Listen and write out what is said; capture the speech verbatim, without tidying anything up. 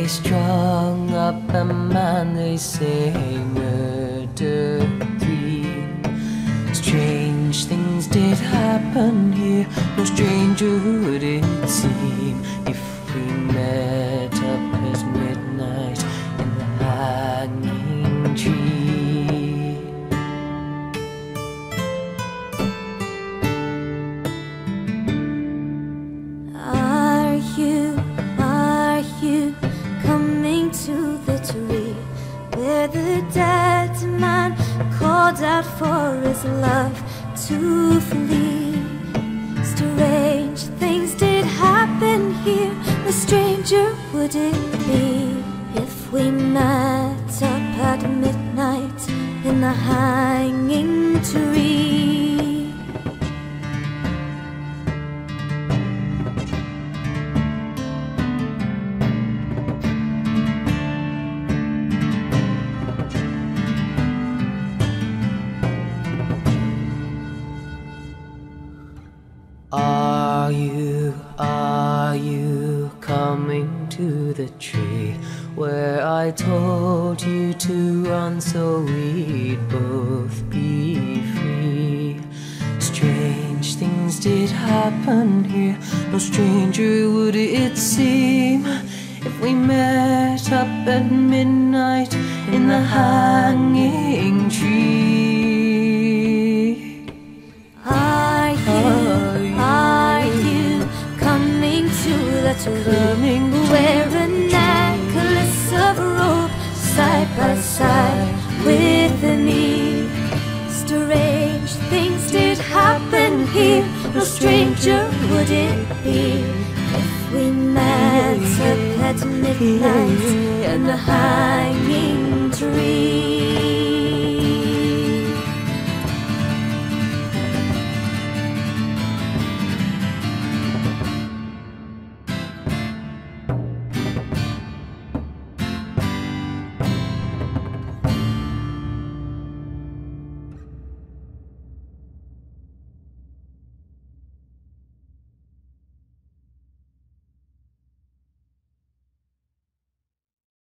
strung up a man they say murdered three. Strange things did happen here, no stranger would it seem if we met up at midnight in the hanging tree. Are you, are you coming to the tree where the dead man called out for his love to flee? Strange things did happen here, no stranger would it be if we met up at midnight in the hanging tree. Are you, are you coming to the tree where I told you to run so we'd both be free? Strange things did happen here, no stranger would it seem if we met up at midnight in the hanging tree. Are you, are you coming to the tree where a necklace of rope side by side with me? Strange things did happen here, no stranger would it be if we met up at midnight in the hanging tree.